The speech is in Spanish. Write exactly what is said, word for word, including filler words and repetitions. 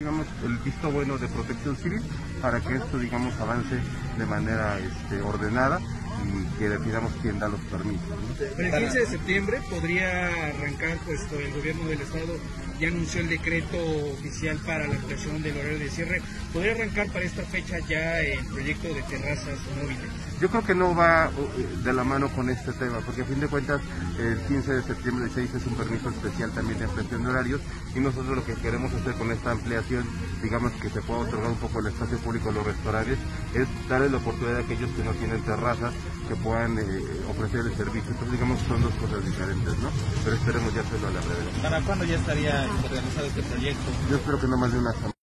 digamos, el visto bueno de Protección Civil para que esto, digamos, avance de manera este, ordenada y que definamos quién da los permisos, ¿no? Pero el quince de septiembre podría arrancar, puesto el gobierno del estado ya anunció el decreto oficial para la ampliación del horario de cierre, ¿podría arrancar para esta fecha ya el proyecto de terrazas móviles? Yo creo que no va de la mano con este tema, porque a fin de cuentas el quince de septiembre se dice es un permiso especial también de ampliación de horarios y nosotros lo que queremos hacer con esta ampliación, digamos que se pueda otorgar un poco el espacio público a los restaurantes, es darle la oportunidad a aquellos que no tienen terrazas que puedan eh, ofrecer el servicio. Entonces digamos son dos cosas diferentes, ¿no? Pero esperemos ya hacerlo a la brevedad. ¿Para cuándo ya estaría realizado este proyecto? Yo espero que no más de una semana.